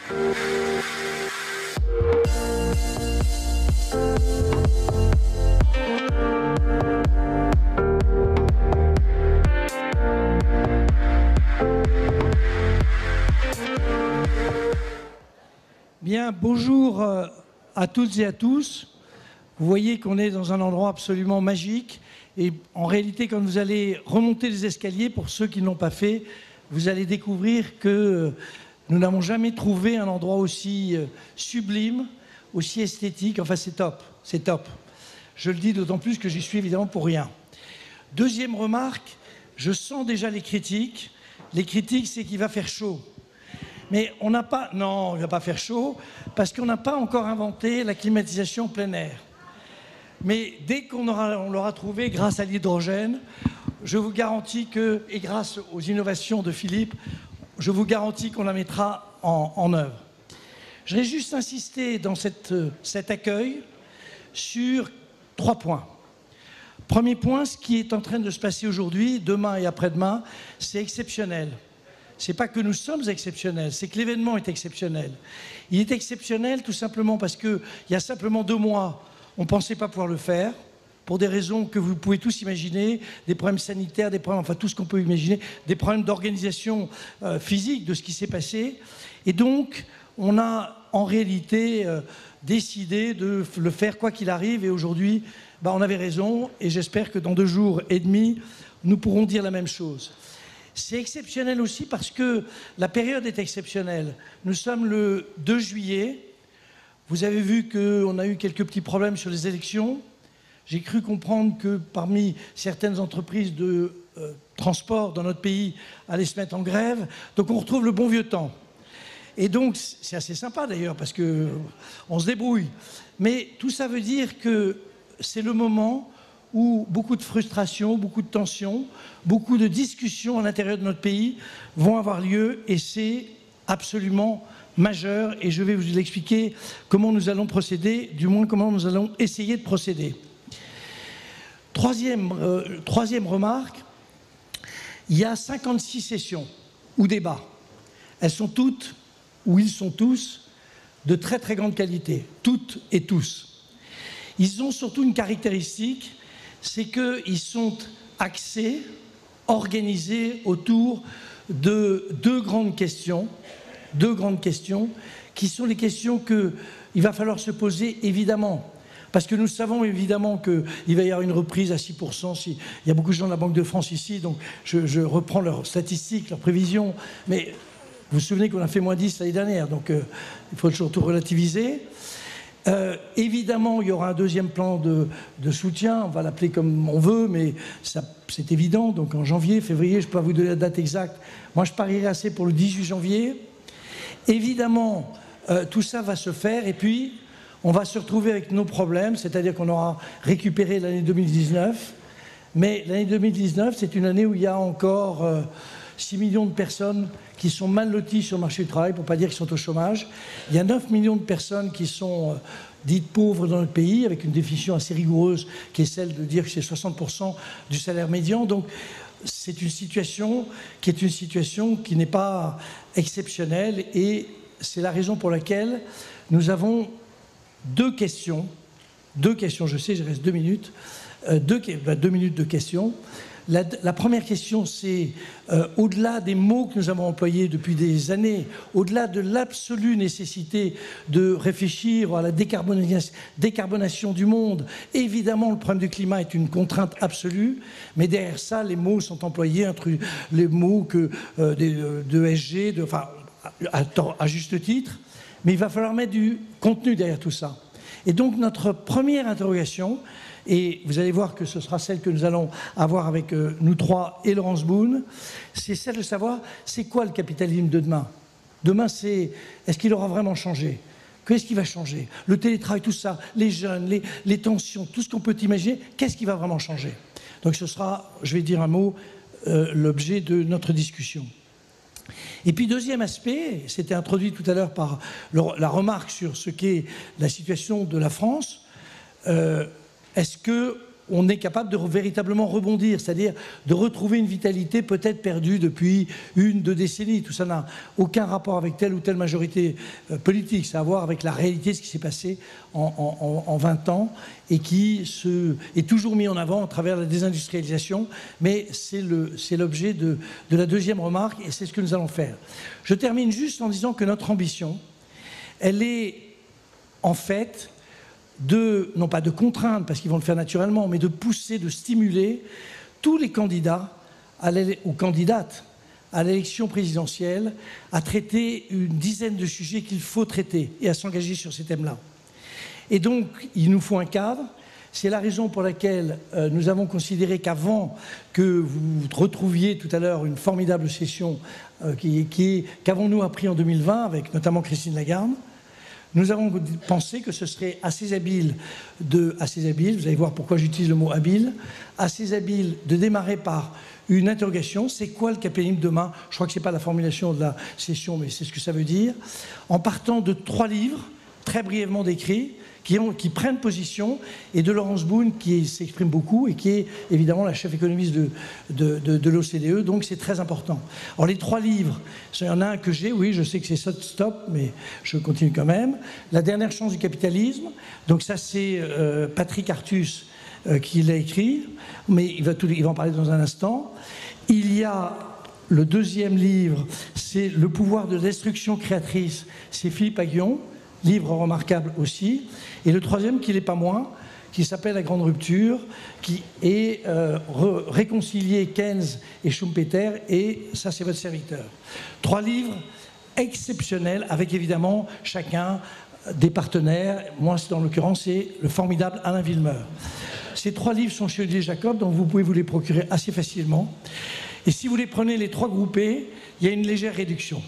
Bien, bonjour à toutes et à tous. Vous voyez qu'on est dans un endroit absolument magique. Et en réalité, quand vous allez remonter les escaliers, pour ceux qui ne l'ont pas fait, vous allez découvrir que nous n'avons jamais trouvé un endroit aussi sublime, aussi esthétique. Enfin, c'est top, c'est top. Je le dis d'autant plus que j'y suis évidemment pour rien. Deuxième remarque, je sens déjà les critiques. Les critiques, c'est qu'il va faire chaud. Mais on n'a pas... Non, il ne va pas faire chaud, parce qu'on n'a pas encore inventé la climatisation plein air. Mais dès qu'on l'aura trouvé grâce à l'hydrogène, je vous garantis que, et grâce aux innovations de Philippe, je vous garantis qu'on la mettra en œuvre. Je voudrais juste insister dans cet accueil sur 3 points. Premier point, ce qui est en train de se passer aujourd'hui, demain et après-demain, c'est exceptionnel. Ce n'est pas que nous sommes exceptionnels, c'est que l'événement est exceptionnel. Il est exceptionnel tout simplement parce qu'il y a simplement 2 mois, on ne pensait pas pouvoir le faire, pour des raisons que vous pouvez tous imaginer, des problèmes sanitaires, des problèmes, enfin tout ce qu'on peut imaginer, des problèmes d'organisation physique de ce qui s'est passé. Et donc, on a en réalité décidé de le faire quoi qu'il arrive. Et aujourd'hui, on avait raison. Et j'espère que dans 2 jours et demi, nous pourrons dire la même chose. C'est exceptionnel aussi parce que la période est exceptionnelle. Nous sommes le 2 juillet. Vous avez vu qu'on a eu quelques petits problèmes sur les élections. J'ai cru comprendre que parmi certaines entreprises de transport dans notre pays allaient se mettre en grève. Donc on retrouve le bon vieux temps. Et donc c'est assez sympa d'ailleurs parce qu'on se débrouille. Mais tout ça veut dire que c'est le moment où beaucoup de frustration, beaucoup de tensions, beaucoup de discussions à l'intérieur de notre pays vont avoir lieu et c'est absolument majeur et je vais vous expliquer comment nous allons procéder, du moins comment nous allons essayer de procéder. Troisième remarque, il y a 56 sessions ou débats. Elles sont toutes, ou ils sont tous, de très très grande qualité, toutes et tous. Ils ont surtout une caractéristique, c'est qu'ils sont axés, organisés autour de 2 grandes questions, qui sont les questions qu'il va falloir se poser évidemment. Parce que nous savons évidemment qu'il va y avoir une reprise à 6%. Il y a beaucoup de gens de la Banque de France ici, donc je reprends leurs statistiques, leurs prévisions. Mais vous vous souvenez qu'on a fait moins 10 l'année dernière, donc il faut toujours tout relativiser. Évidemment, il y aura un deuxième plan de soutien, on va l'appeler comme on veut, mais c'est évident. Donc en janvier, février, je ne peux pas vous donner la date exacte. Moi, je parierais assez pour le 18 janvier. Évidemment, tout ça va se faire et puis on va se retrouver avec nos problèmes, c'est-à-dire qu'on aura récupéré l'année 2019. Mais l'année 2019, c'est une année où il y a encore 6 millions de personnes qui sont mal loties sur le marché du travail, pour ne pas dire qu'ils sont au chômage. Il y a 9 millions de personnes qui sont dites pauvres dans notre pays, avec une définition assez rigoureuse qui est celle de dire que c'est 60% du salaire médian. Donc c'est une situation qui n'est pas exceptionnelle et c'est la raison pour laquelle nous avons 2 questions, je sais, il reste 2 minutes, 2 minutes de questions. La première question, c'est au-delà des mots que nous avons employés depuis des années, au-delà de l'absolue nécessité de réfléchir à la décarbonation du monde, évidemment, le problème du climat est une contrainte absolue, mais derrière ça, les mots sont employés, entre les mots de ESG, à juste titre, mais il va falloir mettre du contenu derrière tout ça. Et donc, notre première interrogation, et vous allez voir que ce sera celle que nous allons avoir avec nous 3 et Laurence Boone, c'est celle de savoir c'est quoi le capitalisme de demain. Demain, est-ce qu'il aura vraiment changé? Qu'est-ce qui va changer? Le télétravail, tout ça, les jeunes, les tensions, tout ce qu'on peut imaginer, qu'est-ce qui va vraiment changer? Donc ce sera, je vais dire un mot, l'objet de notre discussion. Et puis deuxième aspect, c'était introduit tout à l'heure par la remarque sur ce qu'est la situation de la France. Est-ce on est capable de véritablement rebondir, c'est-à-dire de retrouver une vitalité peut-être perdue depuis 1-2 décennies. Tout ça n'a aucun rapport avec telle ou telle majorité politique, ça a à voir avec la réalité de ce qui s'est passé en 20 ans et qui est toujours mis en avant à travers la désindustrialisation, mais c'est l'objet de la deuxième remarque et c'est ce que nous allons faire. Je termine juste en disant que notre ambition, elle est en fait non pas de contraindre, parce qu'ils vont le faire naturellement, mais de pousser, de stimuler tous les candidats ou candidates à l'élection présidentielle à traiter une dizaine de sujets qu'il faut traiter et à s'engager sur ces thèmes-là. Et donc, il nous faut un cadre. C'est la raison pour laquelle nous avons considéré qu'avant que vous retrouviez tout à l'heure une formidable session qu'avons-nous appris en 2020 avec notamment Christine Lagarde, nous avons pensé que ce serait assez habile, vous allez voir pourquoi j'utilise le mot habile, assez habile de démarrer par une interrogation, c'est quoi le capitalisme demain? Je crois que ce n'est pas la formulation de la session, mais c'est ce que ça veut dire, en partant de 3 livres, très brièvement décrits, qui prennent position, et de Laurence Boone, qui s'exprime beaucoup, et qui est évidemment la chef économiste de l'OCDE, donc c'est très important. Alors les 3 livres, il y en a un que j'ai, oui, je sais que c'est stop, mais je continue quand même. La dernière chance du capitalisme, donc ça c'est Patrick Artus qui l'a écrit, mais il va en parler dans un instant. Il y a le deuxième livre, c'est Le pouvoir de destruction créatrice, c'est Philippe Aghion, livre remarquable aussi. Et le troisième, qui n'est pas moins, qui s'appelle La Grande Rupture, qui est réconcilier Keynes et Schumpeter, et ça c'est votre serviteur. 3 livres exceptionnels, avec évidemment chacun des partenaires. Moi, dans l'occurrence, c'est le formidable Alain Villemeur. Ces 3 livres sont chez Olivier Jacob, donc vous pouvez vous les procurer assez facilement. Et si vous les prenez les 3 groupés, il y a une légère réduction.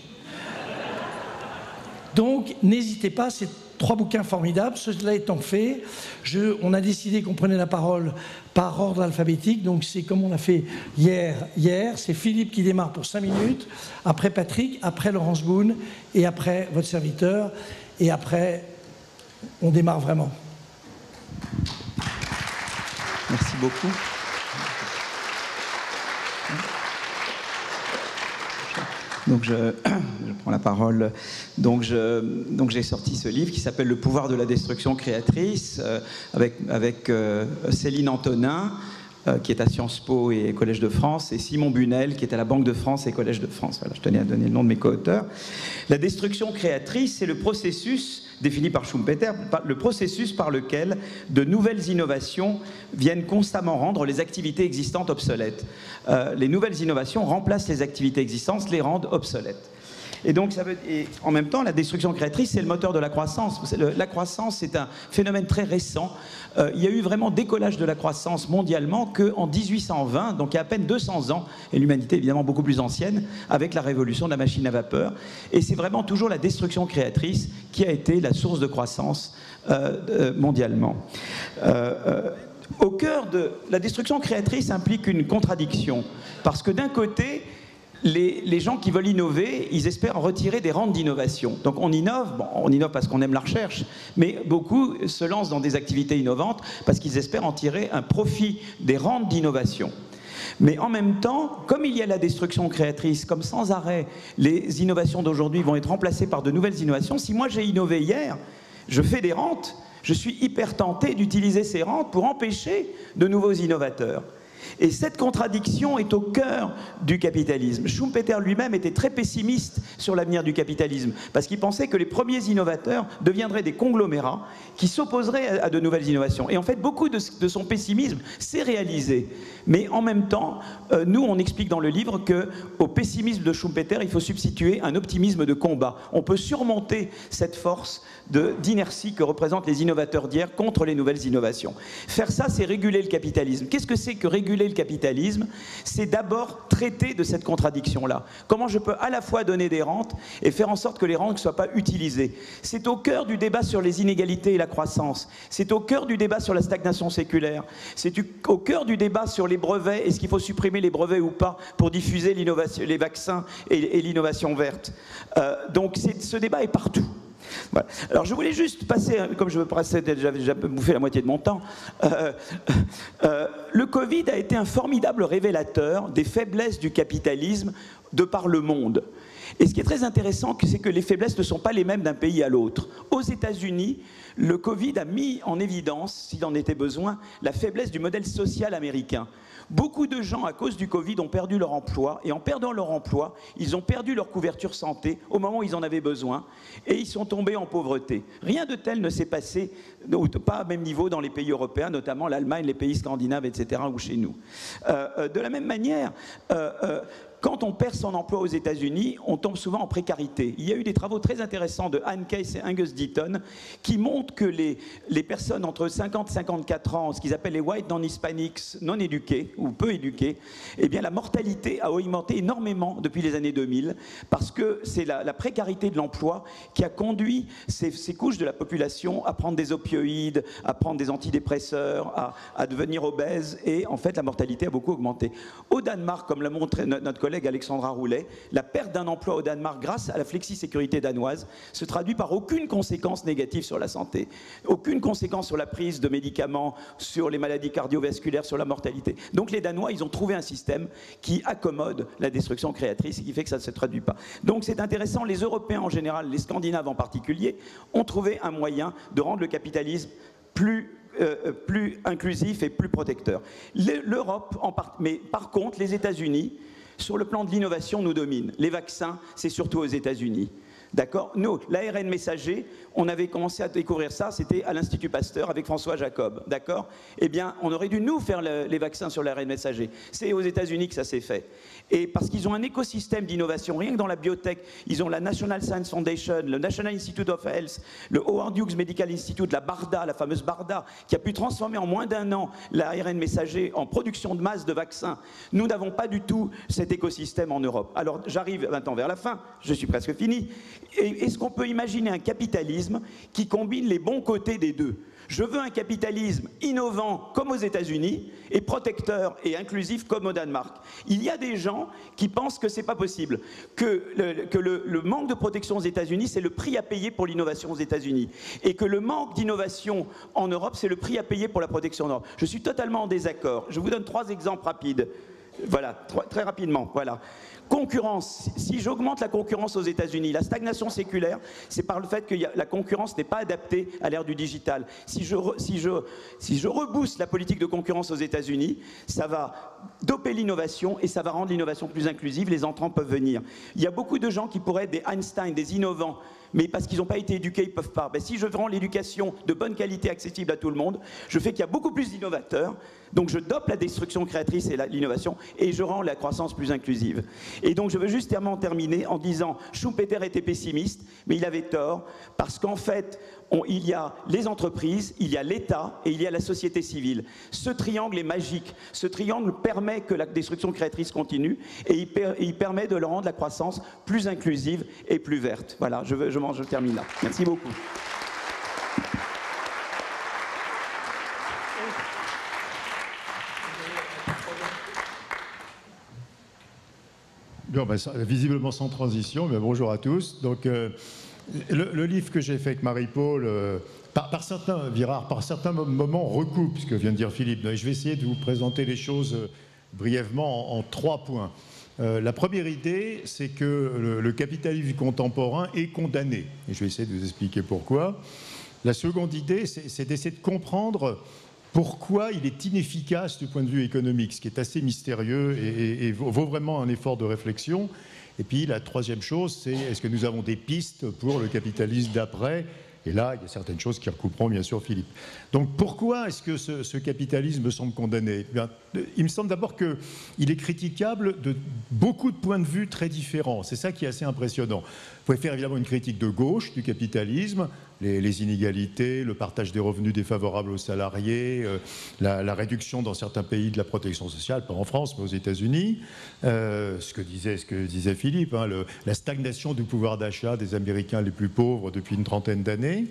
Donc, n'hésitez pas, c'est 3 bouquins formidables. Cela étant fait, on a décidé qu'on prenait la parole par ordre alphabétique. Donc, c'est comme on a fait hier. C'est Philippe qui démarre pour 5 minutes, après Patrick, après Laurence Boone, et après votre serviteur. Et après, on démarre vraiment. Merci beaucoup. Donc je prends la parole. Donc j'ai sorti ce livre qui s'appelle Le pouvoir de la destruction créatrice avec Céline Antonin qui est à Sciences Po et Collège de France, et Simon Bunel qui est à la Banque de France et Collège de France. Voilà, je tenais à donner le nom de mes co-auteurs. La destruction créatrice, c'est le processus défini par Schumpeter, le processus par lequel de nouvelles innovations viennent constamment rendre les activités existantes obsolètes. Les nouvelles innovations remplacent les activités existantes, les rendent obsolètes. Et donc, en même temps, la destruction créatrice, c'est le moteur de la croissance. La croissance, c'est un phénomène très récent. Il y a eu vraiment décollage de la croissance mondialement qu'en 1820, donc il y a à peine 200 ans, et l'humanité évidemment beaucoup plus ancienne, avec la révolution de la machine à vapeur. Et c'est vraiment toujours la destruction créatrice qui a été la source de croissance mondialement. Au cœur de la destruction créatrice implique une contradiction, parce que d'un côté, les gens qui veulent innover, ils espèrent en retirer des rentes d'innovation. Donc on innove parce qu'on aime la recherche, mais beaucoup se lancent dans des activités innovantes parce qu'ils espèrent en tirer un profit des rentes d'innovation. Mais en même temps, comme il y a la destruction créatrice, comme sans arrêt, les innovations d'aujourd'hui vont être remplacées par de nouvelles innovations, si moi j'ai innové hier, je fais des rentes, je suis hyper tenté d'utiliser ces rentes pour empêcher de nouveaux innovateurs. Et cette contradiction est au cœur du capitalisme. Schumpeter lui-même était très pessimiste sur l'avenir du capitalisme, parce qu'il pensait que les premiers innovateurs deviendraient des conglomérats qui s'opposeraient à de nouvelles innovations. Et en fait, beaucoup de son pessimisme s'est réalisé. Mais en même temps, nous, on explique dans le livre qu'au pessimisme de Schumpeter, il faut substituer un optimisme de combat. On peut surmonter cette force d'inertie que représentent les innovateurs d'hier contre les nouvelles innovations. Faire ça, c'est réguler le capitalisme. Qu'est-ce que c'est que réguler le capitalisme? C'est d'abord traiter de cette contradiction-là. Comment je peux à la fois donner des rentes et faire en sorte que les rentes ne soient pas utilisées? C'est au cœur du débat sur les inégalités et la croissance. C'est au cœur du débat sur la stagnation séculaire. C'est au cœur du débat sur les brevets. Est-ce qu'il faut supprimer les brevets ou pas pour diffuser les vaccins et l'innovation verte? Donc ce débat est partout. Voilà. Alors je voulais juste passer, comme je j'avais déjà bouffé la moitié de mon temps, le Covid a été un formidable révélateur des faiblesses du capitalisme de par le monde. Et ce qui est très intéressant, c'est que les faiblesses ne sont pas les mêmes d'un pays à l'autre. Aux États-Unis, le Covid a mis en évidence, s'il en était besoin, la faiblesse du modèle social américain. Beaucoup de gens, à cause du Covid, ont perdu leur emploi, et en perdant leur emploi, ils ont perdu leur couverture santé au moment où ils en avaient besoin, et ils sont tombés en pauvreté. Rien de tel ne s'est passé, pas au même niveau dans les pays européens, notamment l'Allemagne, les pays scandinaves, etc., ou chez nous. De la même manière, quand on perd son emploi aux États-Unis, on tombe souvent en précarité. Il y a eu des travaux très intéressants de Anne Case et Angus Deaton qui montrent que les personnes entre 50 et 54 ans, ce qu'ils appellent les white non-hispanics, non éduqués ou peu éduqués, eh bien la mortalité a augmenté énormément depuis les années 2000 parce que c'est la précarité de l'emploi qui a conduit ces couches de la population à prendre des opioïdes, à prendre des antidépresseurs, à devenir obèses, et en fait la mortalité a beaucoup augmenté. Au Danemark, comme l'a montré notre collègue Alexandra Roulet, la perte d'un emploi au Danemark grâce à la flexisécurité danoise se traduit par aucune conséquence négative sur la santé, aucune conséquence sur la prise de médicaments, sur les maladies cardiovasculaires, sur la mortalité. Donc les Danois, ils ont trouvé un système qui accommode la destruction créatrice et qui fait que ça ne se traduit pas. Donc c'est intéressant, les Européens en général, les Scandinaves en particulier, ont trouvé un moyen de rendre le capitalisme plus inclusif et plus protecteur. L'Europe, mais par contre, les États-Unis, sur le plan de l'innovation, nous dominent. Les vaccins, c'est surtout aux États-Unis. D'accord ? Nous, l'ARN messager, on avait commencé à découvrir ça, c'était à l'Institut Pasteur avec François Jacob. D'accord ? Eh bien, on aurait dû nous faire les vaccins sur l'ARN messager. C'est aux États-Unis que ça s'est fait. Et parce qu'ils ont un écosystème d'innovation, rien que dans la biotech, ils ont la National Science Foundation, le National Institute of Health, le Howard Hughes Medical Institute, la BARDA, la fameuse BARDA, qui a pu transformer en moins d'un an l'ARN messager en production de masse de vaccins. Nous n'avons pas du tout cet écosystème en Europe. Alors, j'arrive maintenant vers la fin, je suis presque fini. Est-ce qu'on peut imaginer un capitalisme qui combine les bons côtés des deux ? Je veux un capitalisme innovant comme aux États-Unis et protecteur et inclusif comme au Danemark. Il y a des gens qui pensent que ce n'est pas possible, que le manque de protection aux États-Unis, c'est le prix à payer pour l'innovation aux États-Unis, et que le manque d'innovation en Europe, c'est le prix à payer pour la protection en Europe. Je suis totalement en désaccord. Je vous donne 3 exemples rapides. Voilà, très rapidement, voilà. Concurrence, si j'augmente la concurrence aux États-Unis, la stagnation séculaire, c'est par le fait que la concurrence n'est pas adaptée à l'ère du digital. Si je rebooste la politique de concurrence aux États-Unis, ça va doper l'innovation et ça va rendre l'innovation plus inclusive, les entrants peuvent venir. Il y a beaucoup de gens qui pourraient être des Einstein, des innovants, mais parce qu'ils n'ont pas été éduqués, ils ne peuvent pas. Ben, si je rends l'éducation de bonne qualité accessible à tout le monde, je fais qu'il y a beaucoup plus d'innovateurs, donc je dope la destruction créatrice et l'innovation, et je rends la croissance plus inclusive. Et donc je veux justement terminer en disant, Schumpeter était pessimiste, mais il avait tort, parce qu'en fait, il y a les entreprises, il y a l'État et il y a la société civile. Ce triangle est magique. Ce triangle permet que la destruction créatrice continue et il permet de rendre la croissance plus inclusive et plus verte. Voilà, je termine là. Merci beaucoup. Bon, ben, visiblement sans transition, mais bonjour à tous. Donc, le livre que j'ai fait avec Marie-Paul, par certains moments, recoupe ce que vient de dire Philippe. Donc, je vais essayer de vous présenter les choses brièvement en 3 points. La première idée, c'est que le capitalisme contemporain est condamné. Et je vais essayer de vous expliquer pourquoi. La seconde idée, c'est d'essayer de comprendre pourquoi il est inefficace du point de vue économique, ce qui est assez mystérieux et vaut vraiment un effort de réflexion. Et puis la troisième chose, c'est est-ce que nous avons des pistes pour le capitalisme d'après ? Et là, il y a certaines choses qui recouperont bien sûr Philippe. Donc pourquoi est-ce que ce capitalisme me semble condamné ? Bien, il me semble d'abord qu'il est critiquable de beaucoup de points de vue très différents. C'est ça qui est assez impressionnant. Vous pouvez faire évidemment une critique de gauche du capitalisme, les inégalités, le partage des revenus défavorables aux salariés, la réduction dans certains pays de la protection sociale, pas en France mais aux États-Unis, ce que disait Philippe, hein, la stagnation du pouvoir d'achat des Américains les plus pauvres depuis une trentaine d'années.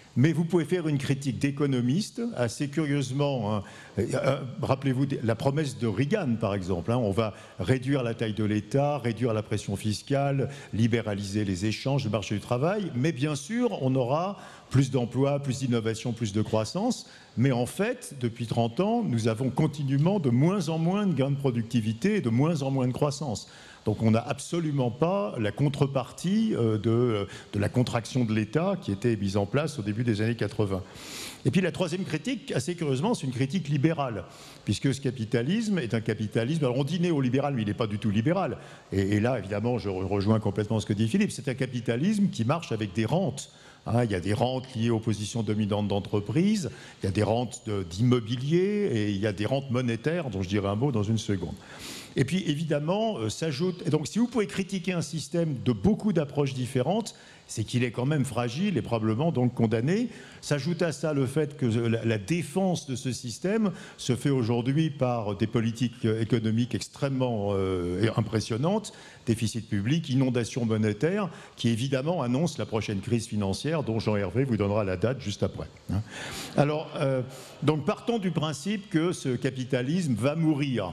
Mais vous pouvez faire une critique d'économiste, assez curieusement, hein, rappelez-vous la promesse de Reagan par exemple, hein, on va réduire la taille de l'État, réduire la pression fiscale, libéraliser les échanges, le marché du travail, mais bien sûr on aura plus d'emplois, plus d'innovation, plus de croissance, mais en fait depuis 30 ans nous avons continuellement de moins en moins de gains de productivité et de moins en moins de croissance. Donc on n'a absolument pas la contrepartie de la contraction de l'État qui était mise en place au début des années 80. Et puis la troisième critique, assez curieusement, c'est une critique libérale, puisque ce capitalisme est un capitalisme, alors on dit néolibéral, mais il n'est pas du tout libéral. Et là, évidemment, je rejoins complètement ce que dit Philippe, c'est un capitalisme qui marche avec des rentes. Hein, il y a des rentes liées aux positions dominantes d'entreprise, il y a des rentes d'immobilier et il y a des rentes monétaires, dont je dirai un mot dans une seconde. Et puis évidemment, s'ajoute. Et donc, si vous pouvez critiquer un système de beaucoup d'approches différentes, c'est qu'il est quand même fragile et probablement donc condamné. S'ajoute à ça le fait que la défense de ce système se fait aujourd'hui par des politiques économiques extrêmement impressionnantes, déficit public, inondation monétaire, qui évidemment annonce la prochaine crise financière dont Jean-Hervé vous donnera la date juste après. Alors, donc partons du principe que ce capitalisme va mourir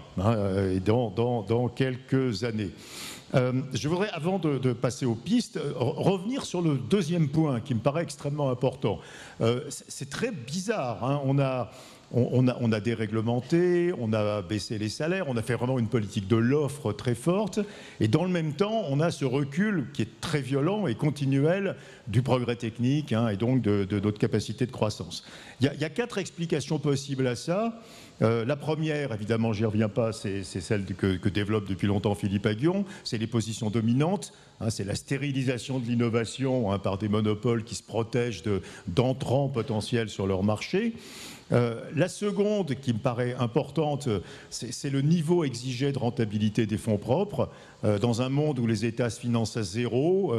dans quelques années. Je voudrais, avant de passer aux pistes, revenir sur le deuxième point qui me paraît extrêmement important. C'est très bizarre, hein. On a déréglementé, on a baissé les salaires, on a fait vraiment une politique de l'offre très forte, et dans le même temps, on a ce recul qui est très violent et continuel du progrès technique, hein, et donc de notre capacité de croissance. Il y a 4 explications possibles à ça. La première, évidemment, j'y reviens pas, c'est celle que développe depuis longtemps Philippe Aghion, c'est les positions dominantes, hein, c'est la stérilisation de l'innovation, hein, par des monopoles qui se protègent d'entrants potentiels sur leur marché. La seconde, qui me paraît importante, c'est le niveau exigé de rentabilité des fonds propres. Dans un monde où les États se financent à zéro,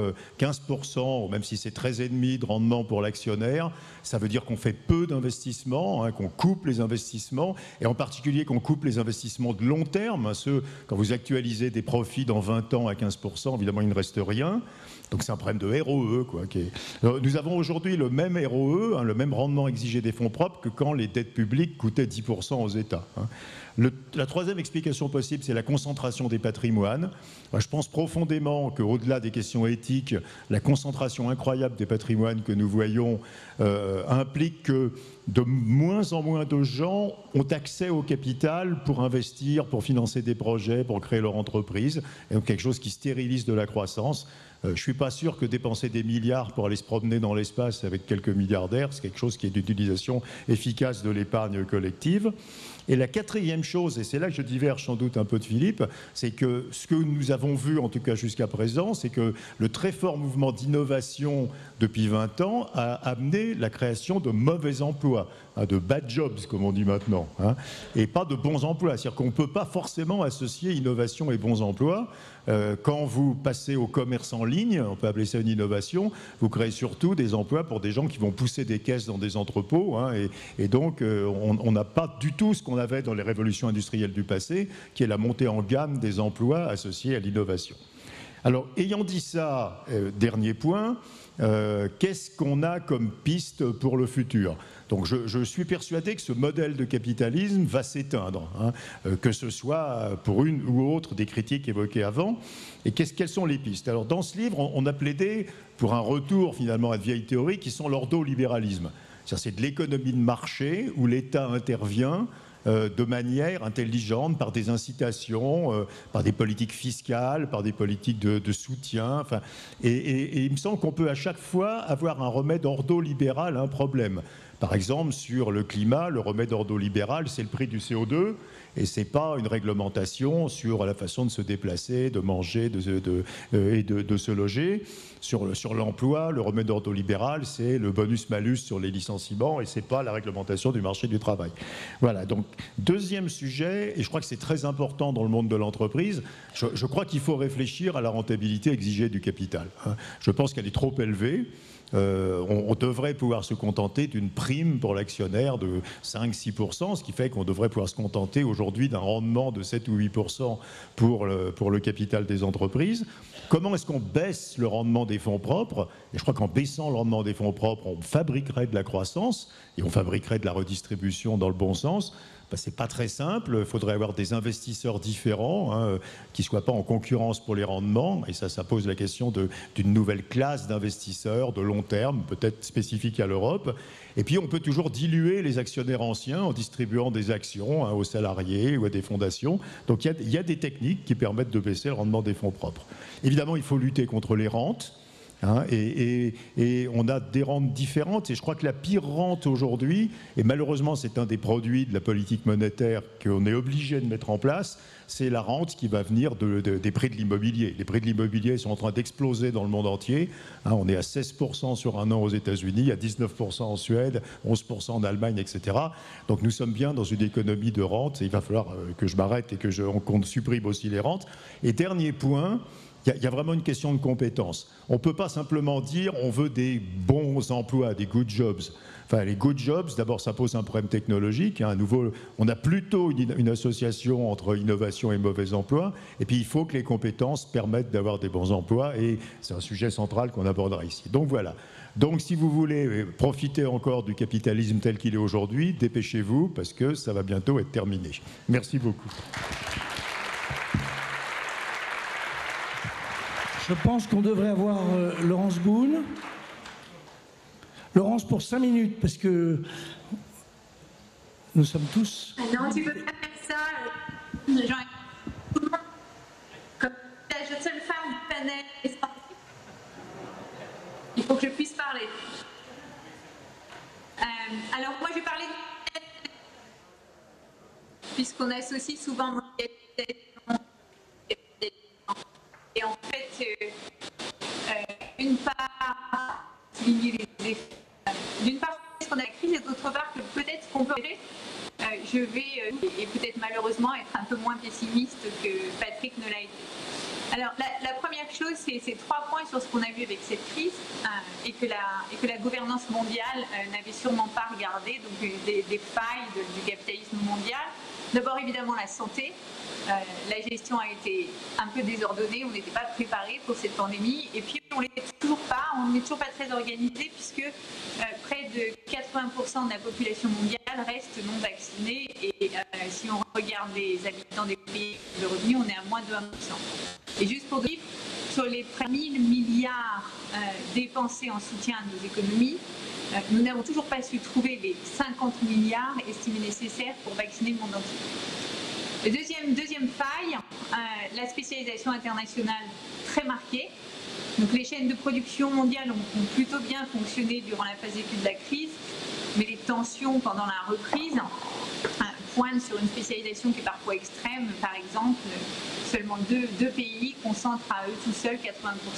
15%, même si c'est 13,5% de rendement pour l'actionnaire, ça veut dire qu'on fait peu d'investissements, hein, qu'on coupe les investissements, et en particulier qu'on coupe les investissements de long terme. Hein, quand vous actualisez des profits dans 20 ans à 15%, évidemment il ne reste rien. Donc c'est un problème de ROE, quoi. Nous avons aujourd'hui le même ROE, hein, le même rendement exigé des fonds propres que quand les dettes publiques coûtaient 10% aux États. Hein. La troisième explication possible, c'est la concentration des patrimoines. Je pense profondément qu'au-delà des questions éthiques, la concentration incroyable des patrimoines que nous voyons implique que de moins en moins de gens ont accès au capital pour investir, pour financer des projets, pour créer leur entreprise, et donc quelque chose qui stérilise de la croissance. Je ne suis pas sûr que dépenser des milliards pour aller se promener dans l'espace avec quelques milliardaires, c'est quelque chose qui est d'utilisation efficace de l'épargne collective. Et la quatrième chose, et c'est là que je diverge sans doute un peu de Philippe, c'est que ce que nous avons vu, en tout cas jusqu'à présent, c'est que le très fort mouvement d'innovation depuis 20 ans a amené la création de mauvais emplois, hein, de bad jobs, comme on dit maintenant, hein, et pas de bons emplois. C'est-à-dire qu'on ne peut pas forcément associer innovation et bons emplois. Quand vous passez au commerce en ligne, on peut appeler ça une innovation, vous créez surtout des emplois pour des gens qui vont pousser des caisses dans des entrepôts, hein, et donc on n'a pas du tout ce qu'on avait dans les révolutions industrielles du passé, qui est la montée en gamme des emplois associés à l'innovation. Alors, ayant dit ça, dernier point, qu'est-ce qu'on a comme piste pour le futur ? Donc je suis persuadé que ce modèle de capitalisme va s'éteindre, hein, que ce soit pour une ou autre des critiques évoquées avant. Et quelles sont les pistes ? Alors dans ce livre, on a plaidé pour un retour finalement à de vieilles théories qui sont l'ordolibéralisme. C'est de l'économie de marché où l'État intervient de manière intelligente, par des incitations, par des politiques fiscales, par des politiques de soutien. Enfin, et il me semble qu'on peut à chaque fois avoir un remède ordolibéral à un problème. Par exemple, sur le climat, le remède ordolibéral, c'est le prix du CO2, et ce n'est pas une réglementation sur la façon de se déplacer, de manger et de se loger. Sur l'emploi, le remède ordolibéral, c'est le bonus-malus sur les licenciements, et ce n'est pas la réglementation du marché du travail. Voilà, donc deuxième sujet, et je crois que c'est très important dans le monde de l'entreprise, je crois qu'il faut réfléchir à la rentabilité exigée du capital. Je pense qu'elle est trop élevée. On devrait pouvoir se contenter d'une prime pour l'actionnaire de 5-6%, ce qui fait qu'on devrait pouvoir se contenter aujourd'hui d'un rendement de 7 ou 8% pour le capital des entreprises. Comment est-ce qu'on baisse le rendement des fonds propres? Et je crois qu'en baissant le rendement des fonds propres, on fabriquerait de la croissance et on fabriquerait de la redistribution dans le bon sens. Ben, c'est pas très simple, il faudrait avoir des investisseurs différents qui ne soient pas en concurrence pour les rendements, et ça pose la question d'une nouvelle classe d'investisseurs de long terme, peut-être spécifique à l'Europe. Et puis on peut toujours diluer les actionnaires anciens en distribuant des actions aux salariés ou à des fondations. Donc il y a des techniques qui permettent de baisser le rendement des fonds propres. Évidemment, il faut lutter contre les rentes. Et on a des rentes différentes, et je crois que la pire rente aujourd'hui, et malheureusement c'est un des produits de la politique monétaire qu'on est obligé de mettre en place, c'est la rente qui va venir des prix de l'immobilier. Les prix de l'immobilier sont en train d'exploser dans le monde entier. On est à 16% sur un an aux États-Unis, à 19% en Suède, 11% en Allemagne, etc. Donc nous sommes bien dans une économie de rente, et il va falloir que je m'arrête et qu'on supprime aussi les rentes. Et dernier point, il y a vraiment une question de compétence. On ne peut pas simplement dire on veut des bons emplois, des good jobs. Enfin, les good jobs, d'abord, ça pose un problème technologique. À nouveau, on a plutôt une association entre innovation et mauvais emploi. Et puis, il faut que les compétences permettent d'avoir des bons emplois. Et c'est un sujet central qu'on abordera ici. Donc voilà. Donc, si vous voulez profiter encore du capitalisme tel qu'il est aujourd'hui, dépêchez-vous parce que ça va bientôt être terminé. Merci beaucoup. Je pense qu'on devrait avoir Laurence Boone. Laurence, pour 5 minutes, parce que nous sommes tous... Non, tu peux pas faire ça. Genre, comme la seule femme du panel est sortie. Il faut que je puisse parler. Alors, moi, je vais parler de... Puisqu'on associe souvent mondialisation et en fait, une part, d'une part, parce qu'on a la crise, et d'autre part, que peut-être qu'on peut gérer. Je vais, et peut-être malheureusement, être un peu moins pessimiste que Patrick ne l'a été. Alors, la première chose, c'est ces 3 points sur ce qu'on a vu avec cette crise et que la gouvernance mondiale n'avait sûrement pas regardé, donc des failles du capitalisme mondial. D'abord, évidemment, la santé. La gestion a été un peu désordonnée, on n'était pas préparé pour cette pandémie, et puis on n'est toujours pas très organisé, puisque près de 80% de la population mondiale reste non vaccinée, et si on regarde les habitants des pays de revenus, on est à moins de 1%. Et juste pour dire, sur les près de 1000 milliards dépensés en soutien à nos économies, nous n'avons toujours pas su trouver les 50 milliards estimés nécessaires pour vacciner le monde entier. Deuxième faille, la spécialisation internationale très marquée. Donc les chaînes de production mondiales ont plutôt bien fonctionné durant la phase aiguë de la crise, mais les tensions pendant la reprise pointent sur une spécialisation qui est parfois extrême. Par exemple, seulement deux pays concentrent à eux tout seuls 80%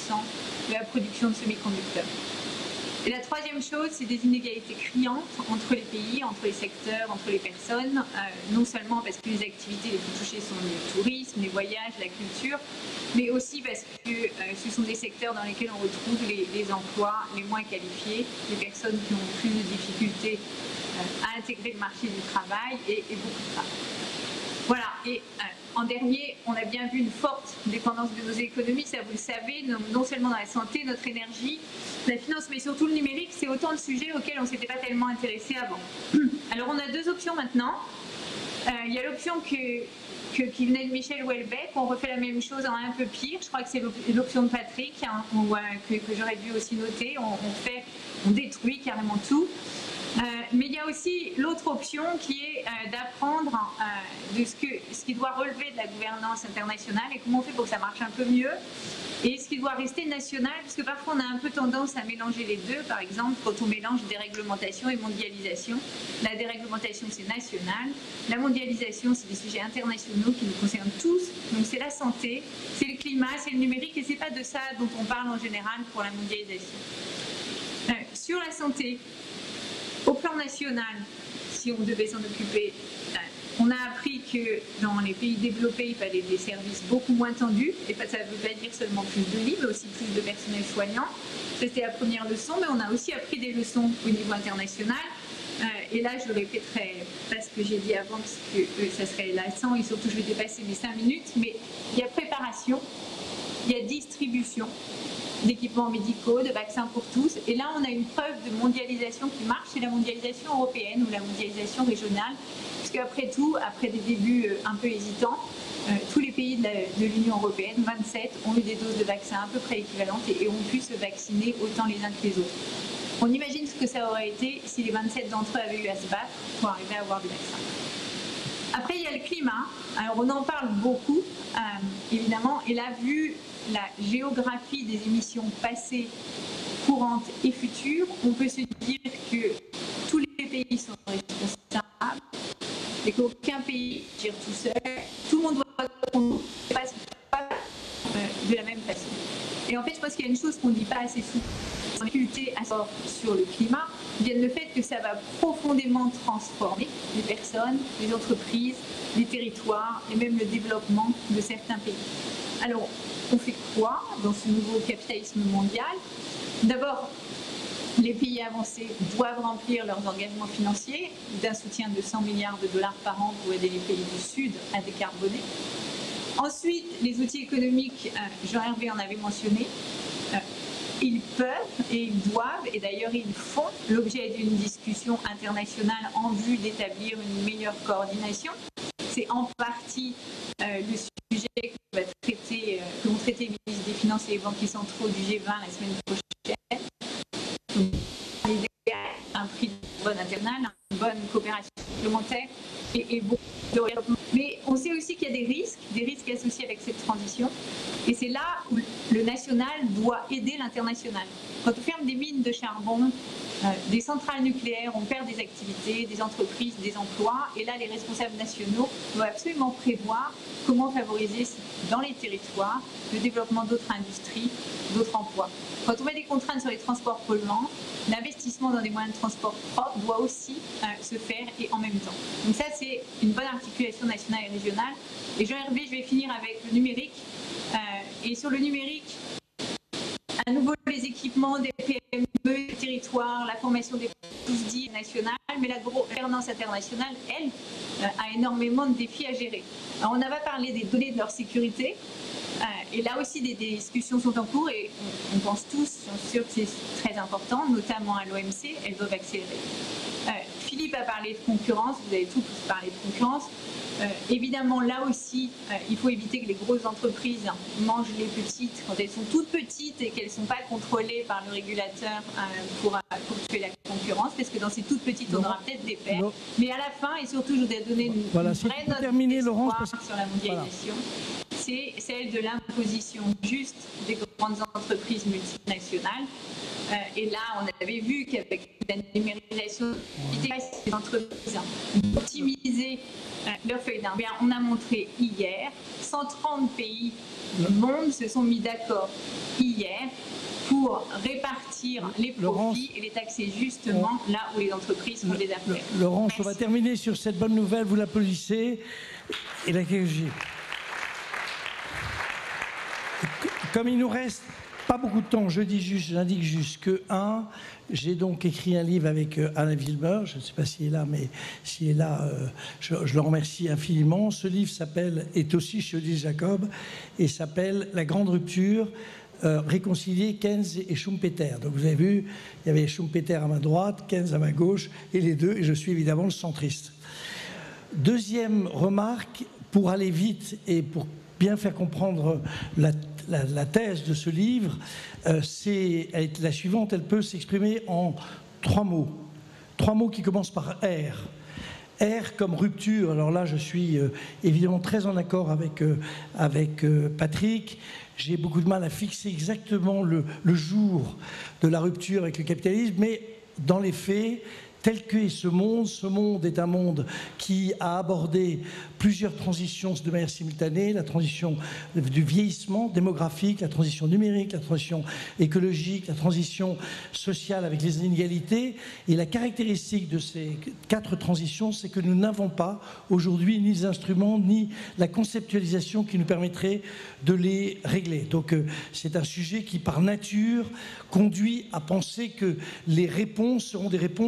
de la production de semi-conducteurs. Et la troisième chose, c'est des inégalités criantes entre les pays, entre les secteurs, entre les personnes, non seulement parce que les activités les plus touchées sont le tourisme, les voyages, la culture, mais aussi parce que ce sont des secteurs dans lesquels on retrouve les emplois les moins qualifiés, les personnes qui ont plus de difficultés à intégrer le marché du travail et beaucoup de travail. Voilà, et en dernier, on a bien vu une forte dépendance de nos économies, ça vous le savez, non seulement dans la santé, notre énergie, la finance, mais surtout le numérique, c'est autant de sujets auxquels on ne s'était pas tellement intéressé avant. Alors on a 2 options maintenant. Il y a l'option qui venait de Michel Houellebecq, on refait la même chose en un peu pire, je crois que c'est l'option de Patrick, que j'aurais dû aussi noter, on détruit carrément tout. Mais il y a aussi l'autre option qui est d'apprendre de ce qui doit relever de la gouvernance internationale et comment on fait pour que ça marche un peu mieux, et ce qui doit rester national, parce que parfois on a un peu tendance à mélanger les deux. Par exemple, quand on mélange déréglementation et mondialisation, la déréglementation c'est national, la mondialisation c'est des sujets internationaux qui nous concernent tous, donc c'est la santé, c'est le climat, c'est le numérique, et c'est pas de ça dont on parle en général pour la mondialisation. Sur la santé, au plan national, si on devait s'en occuper, on a appris que dans les pays développés, il fallait des services beaucoup moins tendus. Et ça ne veut pas dire seulement plus de lits, mais aussi plus de personnel soignant. C'était la première leçon, mais on a aussi appris des leçons au niveau international. Et là, je répéterai pas ce que j'ai dit avant, parce que ça serait lassant, et surtout je vais dépasser mes 5 minutes, mais il y a préparation, il y a distribution d'équipements médicaux, de vaccins pour tous, et là on a une preuve de mondialisation qui marche, c'est la mondialisation européenne ou la mondialisation régionale, parce qu'après tout, après des débuts un peu hésitants, tous les pays de l'Union européenne, 27, ont eu des doses de vaccins à peu près équivalentes et ont pu se vacciner autant les uns que les autres. On imagine ce que ça aurait été si les 27 d'entre eux avaient eu à se battre pour arriver à avoir des vaccins. Après, il y a le climat. Alors, on en parle beaucoup, évidemment, et là, vu la géographie des émissions passées, courantes et futures, on peut se dire que tous les pays sont responsables et qu'aucun pays gère tout seul. Tout le monde doit passe pas de la même façon. Et en fait, je pense qu'il y a une chose qu'on ne dit pas assez souvent, la difficulté à sortir sur le climat, vient le fait que ça va profondément transformer les personnes, les entreprises, les territoires et même le développement de certains pays. Alors, on fait quoi dans ce nouveau capitalisme mondial? D'abord, les pays avancés doivent remplir leurs engagements financiers d'un soutien de 100 milliards de dollars par an pour aider les pays du Sud à décarboner. Ensuite, les outils économiques, Jean-Hervé en avait mentionné, ils peuvent et ils doivent, et d'ailleurs ils font l'objet d'une discussion internationale en vue d'établir une meilleure coordination. C'est en partie le sujet que vont traiter les ministres des Finances et les banquiers centraux du G20 la semaine prochaine. Un prix de bonne internationale, une bonne coopération complémentaire et beaucoup de développement. Mais on sait aussi qu'il y a des risques associés avec cette transition. Et c'est là où le national doit aider l'international. Quand on ferme des mines de charbon, des centrales nucléaires, on perd des activités, des entreprises, des emplois. Et là, les responsables nationaux doivent absolument prévoir comment favoriser dans les territoires le développement d'autres industries, d'autres emplois. Quand on met des contraintes sur les transports polluants, l'investissement dans des moyens de transport propres doit aussi se faire et en même temps. Donc ça, c'est une bonne articulation nationale et régionale. Et Jean-Hervé, je vais finir avec le numérique. Et sur le numérique, à nouveau les équipements des PME, des territoires, la formation des tous dits nationales, mais la gouvernance internationale, elle, a énormément de défis à gérer. Alors, on n'a pas parlé des données de leur sécurité, et là aussi des discussions sont en cours et on pense tous, j'en suis sûre que c'est très important, notamment à l'OMC, elles doivent accélérer. Philippe a parlé de concurrence, vous avez tous parlé de concurrence. Évidemment, là aussi, il faut éviter que les grosses entreprises mangent les petites quand elles sont toutes petites et qu'elles ne sont pas contrôlées par le régulateur pour tuer la concurrence, parce que dans ces toutes petites, on aura peut-être des pertes. Mais à la fin, et surtout, je voudrais donner une vraie note d'espoir sur la mondialisation. C'est celle de l'imposition juste des grandes entreprises multinationales. Et là, on avait vu qu'avec la numérisation des entreprises, optimiser leur feuille d'un. On a montré hier, 130 pays du monde se sont mis d'accord hier pour répartir les profits et les taxer justement là où les entreprises font des affaires. Laurence, on va terminer sur cette bonne nouvelle, vous l'applaudissez. Et la comme il nous reste pas beaucoup de temps, j'indique juste que j'ai donc écrit un livre avec Alain Villemeur, je ne sais pas s'il est là, mais s'il est là, je le remercie infiniment. Ce livre est aussi chez Odile Jacob et s'appelle La Grande Rupture, réconcilier Keynes et Schumpeter. Donc vous avez vu, il y avait Schumpeter à ma droite, Keynes à ma gauche, et les deux, et je suis évidemment le centriste. Deuxième remarque, pour aller vite et pour bien faire comprendre la thèse de ce livre, c'est la suivante. Elle peut s'exprimer en 3 mots. 3 mots qui commencent par R. R comme rupture. Alors là, je suis évidemment très en accord avec Patrick. J'ai beaucoup de mal à fixer exactement le jour de la rupture avec le capitalisme, mais dans les faits, tel qu'est ce monde est un monde qui a abordé plusieurs transitions de manière simultanée, la transition du vieillissement démographique, la transition numérique, la transition écologique, la transition sociale avec les inégalités. Et la caractéristique de ces 4 transitions, c'est que nous n'avons pas aujourd'hui ni les instruments, ni la conceptualisation qui nous permettrait de les régler. Donc c'est un sujet qui, par nature, conduit à penser que les réponses seront des réponses qui nous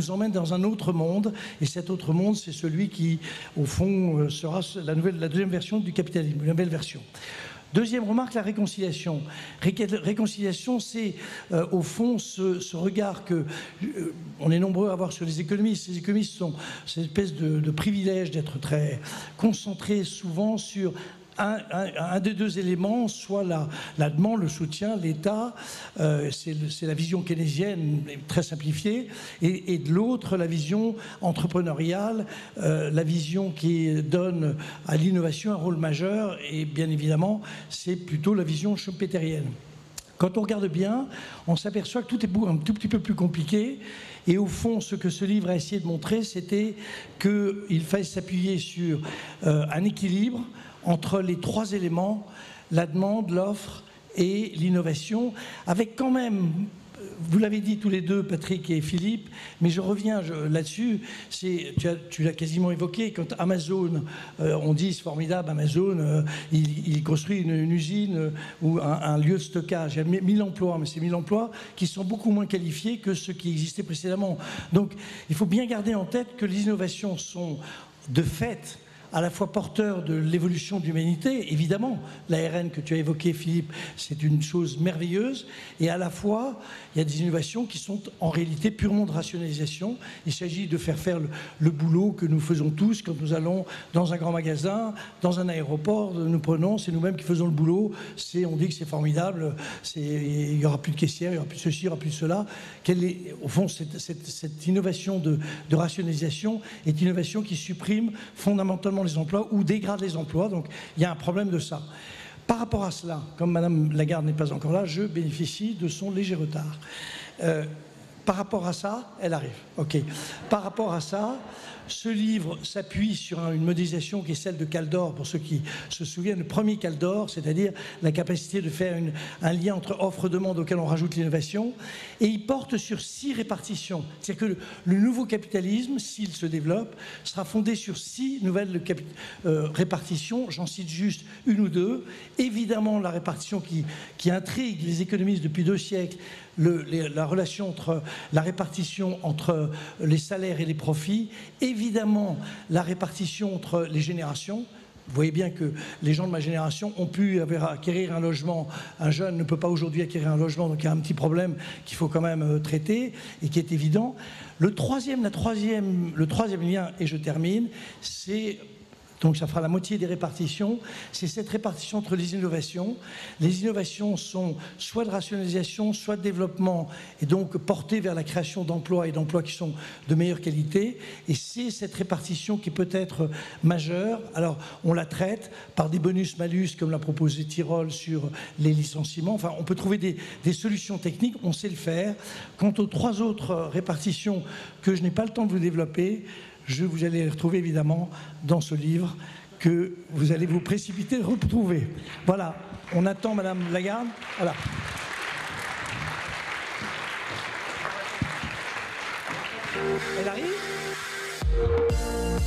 nous emmène dans un autre monde, et cet autre monde, c'est celui qui, au fond, sera la deuxième version du capitalisme, la nouvelle version. Deuxième remarque, la réconciliation. Réconciliation, c'est au fond ce regard que on est nombreux à avoir sur les économistes. Les économistes sont cette espèce de privilège d'être très concentrés souvent sur un des deux éléments, soit la demande, le soutien, l'État, c'est la vision keynésienne très simplifiée, et de l'autre, la vision entrepreneuriale, la vision qui donne à l'innovation un rôle majeur, et bien évidemment, c'est plutôt la vision schumpeterienne. Quand on regarde bien, on s'aperçoit que tout est un tout petit peu plus compliqué. Et au fond, ce que ce livre a essayé de montrer, c'était qu'il fallait s'appuyer sur un équilibre entre les trois éléments, la demande, l'offre et l'innovation, avec quand même, vous l'avez dit tous les deux, Patrick et Philippe, mais je reviens là-dessus, tu l'as quasiment évoqué, quand Amazon, on dit c'est formidable, Amazon, il construit une usine ou un lieu de stockage, il y a 1000 emplois, mais c'est 1000 emplois qui sont beaucoup moins qualifiés que ceux qui existaient précédemment. Donc il faut bien garder en tête que les innovations sont de fait à la fois porteur de l'évolution de l'humanité, évidemment, l'ARN que tu as évoqué, Philippe, c'est une chose merveilleuse, et à la fois, il y a des innovations qui sont en réalité purement de rationalisation. Il s'agit de faire le boulot que nous faisons tous quand nous allons dans un grand magasin, dans un aéroport, nous prenons, c'est nous-mêmes qui faisons le boulot, on dit que c'est formidable, il n'y aura plus de caissière, il n'y aura plus de ceci, il n'y aura plus de cela. Au fond, cette innovation de rationalisation est une innovation qui supprime fondamentalement les emplois ou dégrade les emplois, donc il y a un problème de ça. Par rapport à cela, comme Madame Lagarde n'est pas encore là, je bénéficie de son léger retard. Par rapport à ça, elle arrive, ok. Par rapport à ça, ce livre s'appuie sur une modélisation qui est celle de Kaldor, pour ceux qui se souviennent, le premier Kaldor, c'est-à-dire la capacité de faire un lien entre offre-demande auquel on rajoute l'innovation, et il porte sur 6 répartitions. C'est-à-dire que le nouveau capitalisme, s'il se développe, sera fondé sur 6 nouvelles répartitions, j'en cite juste une ou deux. Évidemment, la répartition qui intrigue les économistes depuis 2 siècles, la relation entre la répartition entre les salaires et les profits, évidemment la répartition entre les générations. Vous voyez bien que les gens de ma génération ont pu acquérir un logement. Un jeune ne peut pas aujourd'hui acquérir un logement, donc il y a un petit problème qu'il faut quand même traiter et qui est évident. Le troisième lien, et je termine, c'est... Donc ça fera la moitié des répartitions. C'est cette répartition entre les innovations. Les innovations sont soit de rationalisation, soit de développement, et donc portées vers la création d'emplois et d'emplois qui sont de meilleure qualité. Et c'est cette répartition qui peut être majeure. Alors on la traite par des bonus-malus, comme l'a proposé Tirole sur les licenciements. Enfin, on peut trouver des solutions techniques, on sait le faire. Quant aux 3 autres répartitions que je n'ai pas le temps de vous développer, vous allez les retrouver évidemment dans ce livre que vous allez vous précipiter de retrouver. Voilà, on attend Madame Lagarde. Voilà. Elle arrive ?